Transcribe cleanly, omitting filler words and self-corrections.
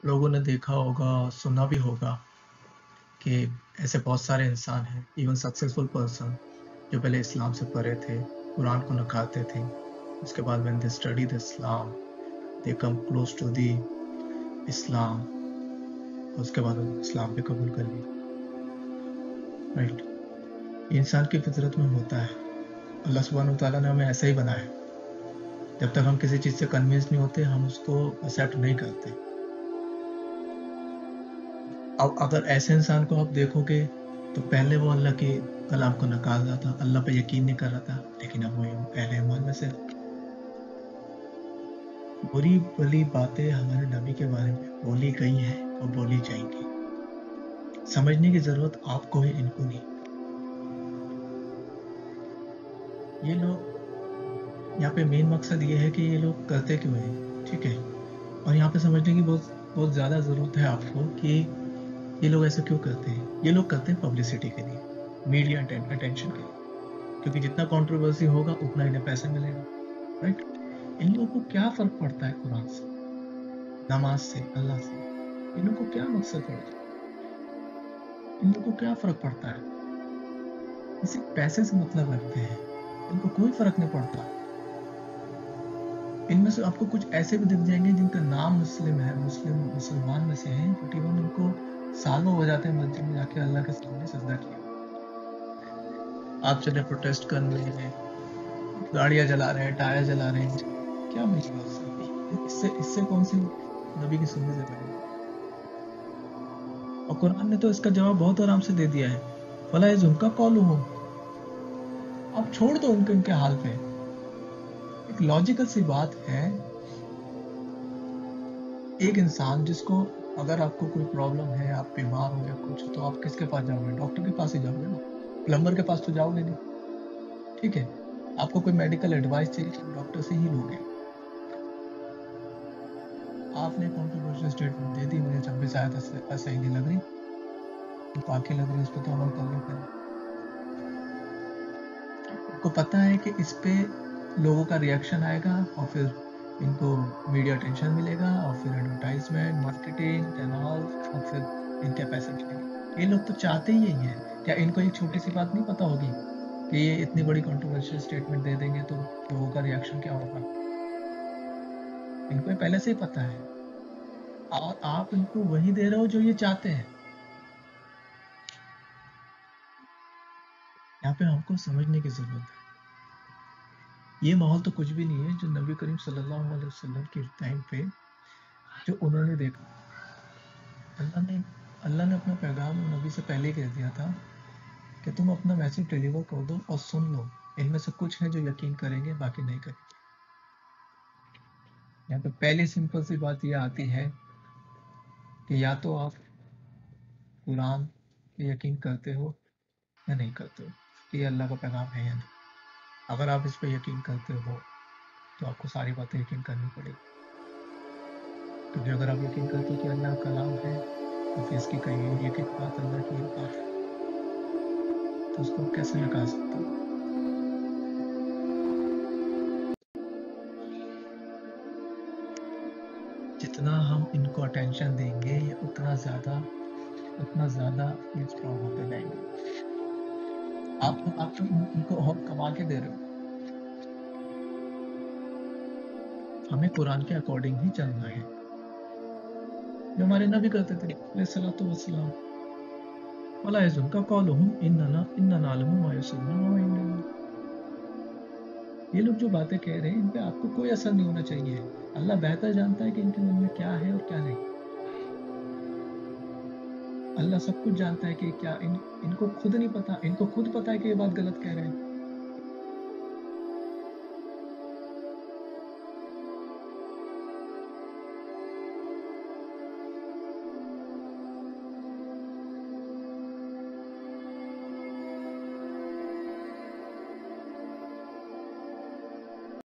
लोगों ने देखा होगा, सुना भी होगा कि ऐसे बहुत सारे इंसान हैं, इवन सक्सेसफुल पर्सन, जो पहले इस्लाम से परे थे, कुरान को नकारते थे। उसके बाद when they study the Islam, they come close to the Islam, उसके बाद उन्होंने इस्लाम पे कबूल कर लिया। राइट, ये इंसान की फितरत में होता है। अल्लाह सुब्हानहू तआला ने हमें ऐसा ही बनाया है। जब तक हम किसी चीज से कन्विंस नहीं होते, हम उसको एक्सेप्ट नहीं करते। अब अगर ऐसे इंसान को आप देखोगे, तो पहले वो अल्लाह के कलाम को नकार रहा था, अल्लाह पे यकीन नहीं कर रहा था, लेकिन अब वो अहले ईमान में से बुरी भली बातें हमारे नबी के बारे में बोली गई हैं और बोली जाएंगी। समझने की जरूरत आपको है, इनको नहीं। ये लोग, यहाँ पे मेन मकसद ये है कि ये लोग करते क्यों हैं, ठीक है। और यहाँ पे समझने की बहुत ज्यादा जरूरत है आपको कि ये लोग ऐसा क्यों करते हैं। ये लोग करते हैं पब्लिसिटी के लिए, मीडिया अटेंशन के लिए, क्योंकि जितना कंट्रोवर्सी होगा उतना इन्हें पैसा मिलेगा। राइट, इन लोगों को क्या फर्क पड़ता है कुरान से, नमाज से, अल्लाह से? इन लोगों को क्या मकसद पड़ता है? इन लोगों को क्या फर्क पड़ता है? इसी पैसे से मतलब रखते हैं, इनको कोई फर्क नहीं पड़ता। इनमें से आपको कुछ ऐसे भी दिख जाएंगे जिनका नाम मुस्लिम है, मुसलमान में से हैं, बट इवन उनको सालों हो जाते हैं मस्जिद में जाके अल्लाह के सामने सजदा किया। आप चले प्रोटेस्ट करने, गाड़ियां जला रहे हैं, टायर जला रहे हैं, क्या मतलब? इससे कौन सी नबी की सुन्नत है पहले? और कुरान ने तो इसका जवाब बहुत आराम से दे दिया है, फला उनका कौल हो, आप छोड़ दो उनके हाल पे। एक लॉजिकल सी बात है, एक इंसान जिसको, अगर आपको कोई प्रॉब्लम है, आप बीमार हो या कुछ, तो आप किसके पास जाओगे? डॉक्टर के पास ही जाओगे ना, प्लम्बर के पास तो जाओगे नहीं, ठीक है। आपको कोई मेडिकल एडवाइस चाहिए तो डॉक्टर से ही लोगे। आपने कंट्रोवर्शियल स्टेटमेंट दे दी, मुझे जब भी शायद सही नहीं लग रही, तो बाकी लग रही है, उस पर तो अमल कर लेते हैं। आपको पता है कि इस पे लोगों का रिएक्शन आएगा और फिर इनको मीडिया अटेंशन मिलेगा और फिर एडवर्टाइजमेंट, मार्केटिंग एंड ऑल, और फिर इनके पैसे मिलेंगे। ये लोग तो चाहते ही यही है। क्या इनको एक छोटी सी बात नहीं पता होगी कि ये इतनी बड़ी कंट्रोवर्शियल स्टेटमेंट दे देंगे तो लोगों का रिएक्शन क्या होगा? इनको पहले से ही पता है, और आप इनको वही दे रहे हो जो ये चाहते हैं। यहाँ पे हमको समझने की जरूरत है, ये माहौल तो कुछ भी नहीं है जो नबी करीम सल्लल्लाहु अलैहि वसल्लम के टाइम पे जो उन्होंने देखा। अल्लाह ने अपना पैगाम नबी से पहले ही कह दिया था कि तुम अपना मैसेज डिलीवर कर दो और सुन लो, इनमें से कुछ है जो यकीन करेंगे, बाकी नहीं करेंगे। यहाँ पे पहली सिंपल सी बात ये आती है कि या तो आप कुरान पे यकीन करते हो या नहीं करते हो कि ये अल्लाह का पैगाम है या नहीं। अगर आप इस पे यकीन करते हो तो आपको सारी बातें यकीन करनी पड़ेगी, क्योंकि अगर आप यकीन करते हो कि अल्लाह का कलाम है, तो फिर इसकी कही एक एक बात अल्लाह की एक बात है, तो उसको कैसे नकार सकते हो? जितना हम इनको अटेंशन देंगे, ये उतना ज्यादा ये स्ट्रॉन्ग होते जाएंगे। आप तो इनको और कमा के दे रहे हो। हमें कुरान के अकॉर्डिंग ही चलना है, जो हमारे नबी करते थे अलैहिस्सलातु वस्सलाम। वला यज़ुनका कौलुहुम इन्ना नअलमु मा युसिर्रून व मा यु'लिनून। ये लोग जो बातें कह रहे हैं, इन पे आपको कोई असर नहीं होना चाहिए। अल्लाह बेहतर जानता है कि इनके मन में क्या है और क्या नहीं। अल्लाह सब कुछ जानता है कि क्या इनको खुद नहीं पता, इनको खुद पता है कि ये बात गलत कह रहे हैं।